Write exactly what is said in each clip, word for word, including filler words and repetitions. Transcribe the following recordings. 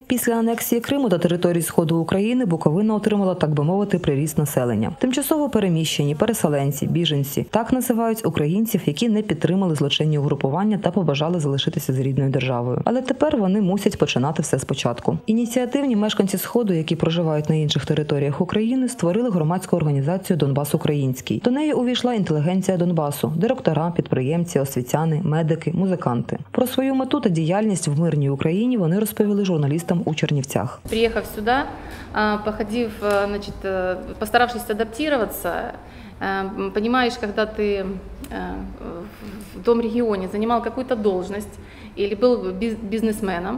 Після анексії Криму та території Сходу України Буковина отримала, так би мовити, приріст населення. Тимчасово переміщені, переселенці, біженці – так називають українців, які не підтримали злочинні угрупування та побажали залишитися з рідною державою. Але тепер вони мусять починати все спочатку. Ініціативні мешканці Сходу, які проживають на інших територіях України, створили громадську організацію «Донбас Український». До неї увійшла інтелігенція Донбасу – директора, підприємці, освітяни, медики, музиканти. Про свою мету та діяльність в мирній Україні вони розповіли журналістам у Чернівцях. Приехав сюда, походив, значит, постаравшись адаптироваться, понимаешь, когда ты в том регионе занимал какую-то должность или был бизнесменом,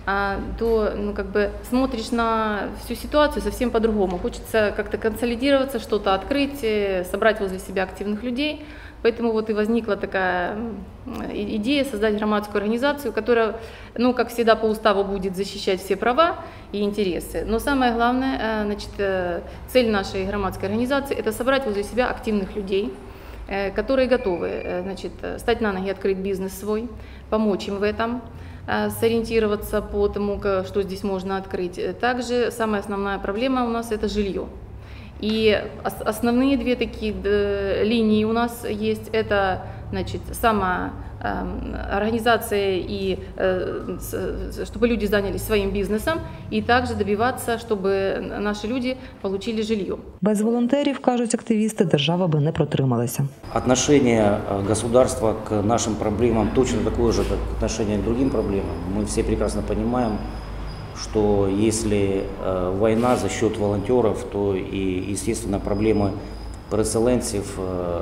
то ну, как бы смотришь на всю ситуацию совсем по-другому. Хочется как-то консолидироваться, что-то открыть, собрать возле себя активных людей. Поэтому вот и возникла такая идея создать громадскую организацию, которая, ну, как всегда, по уставу будет защищать все права и интересы. Но самое главное, значит, цель нашей громадской организации – это собрать возле себя активных людей, которые готовы, значит, стать на ноги, открыть бизнес свой, помочь им в этом, сориентироваться по тому, что здесь можно открыть. Также самая основная проблема у нас – это жилье. И основные две такие линии у нас есть. Это, значит, сама организация, и чтобы люди занялись своим бизнесом, и также добиваться, чтобы наши люди получили жилье. Без волонтерів, кажуть активісти, держава би не протрималася. Отношение государства к нашим проблемам точно такое же, как отношение к другим проблемам. Мы все прекрасно понимаем, что если э, война за счет волонтеров, то и, естественно, проблемы переселенцев э,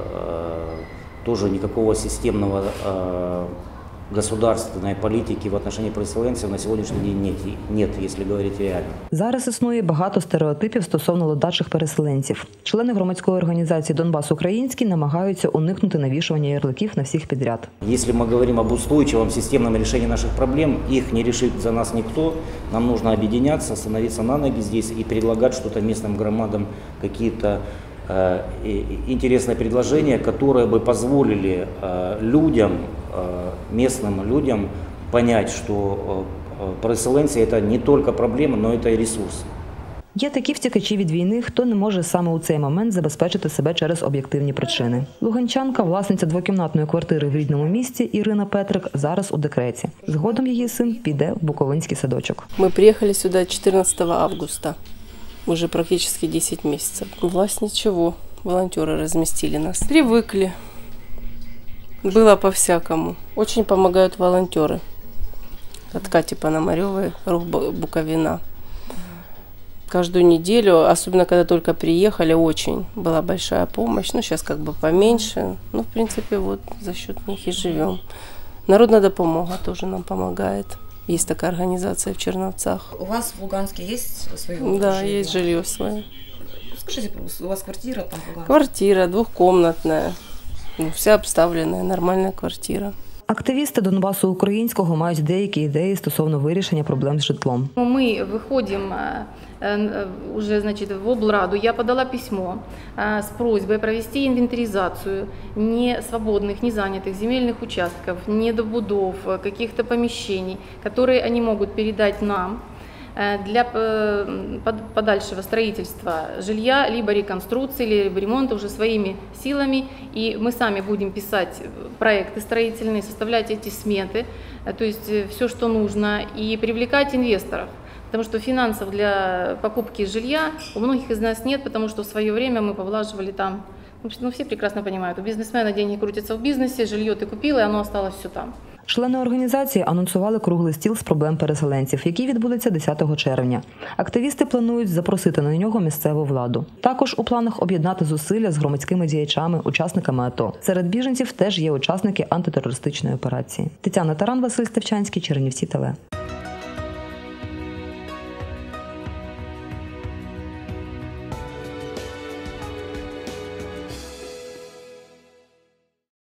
тоже никакого системного э, государственной политики в отношении переселенців на сьогоднішній день нет, нет, если говорить реально. Зараз існує багато стереотипів стосовно ледачих переселенців. Члени громадської організації «Донбас Український» намагаються уникнути навішування ярликів на всіх підряд. Если мы говорим об устойчивом системном решении наших проблем, их не решит за нас никто. Нам нужно объединяться, становиться на ноги здесь и предлагать что-то местным громадам, какие-то э, интересные предложения, которые бы позволили э, людям, местным людям понять, что переселенці – це не тільки проблема, але це і ресурс. Є такі втікачі від війни, хто не може саме у цей момент забезпечити себе через об'єктивні причини. Луганчанка, власниця двокімнатної квартири в рідному місті Ірина Петрик, зараз у декреті. Згодом її син піде в Буковинський садочок. Ми приїхали сюди чотирнадцятого августа, вже практично десять місяців. Власть нічого, волонтери розмістили нас. Привикли. Было по-всякому. Очень помогают волонтеры. От Кати Пономаревой, Рух Буковина. Каждую неделю, особенно когда только приехали, очень была большая помощь. Ну, сейчас как бы поменьше. Ну, в принципе, вот за счет них и живем. Народная допомога тоже нам помогает. Есть такая организация в Черновцах. У вас в Луганске есть свое жилье? Да, есть жилье свое. Скажите, у вас квартира там в Луганске? Квартира двухкомнатная. Ну, вся обставлена, нормальна квартира. Активісти Донбасу Українського мають деякі ідеї стосовно вирішення проблем з житлом. Ми виходимо уже, значит, в облраду. Я подала письмо с просьбой провести инвентаризацию не свободных, не занятых земельных участков, недобудов, каких-то помещений, которые они могут передать нам для подальшего строительства жилья, либо реконструкции, либо ремонта уже своими силами. И мы сами будем писать проекты строительные, составлять эти сметы, то есть все, что нужно, и привлекать инвесторов. Потому что финансов для покупки жилья у многих из нас нет, потому что в свое время мы повлаживали там. Ну, все прекрасно понимают, у бизнесмена деньги крутятся в бизнесе, жилье ты купила, и оно осталось все там. Члени організації анонсували круглий стіл з проблем переселенців, який відбудеться десятого червня. Активісти планують запросити на нього місцеву владу. Також у планах об'єднати зусилля з громадськими діячами, учасниками АТО. Серед біженців теж є учасники антитерористичної операції. Тетяна Таран, Василь Стевчанський, Чернівці ТВ.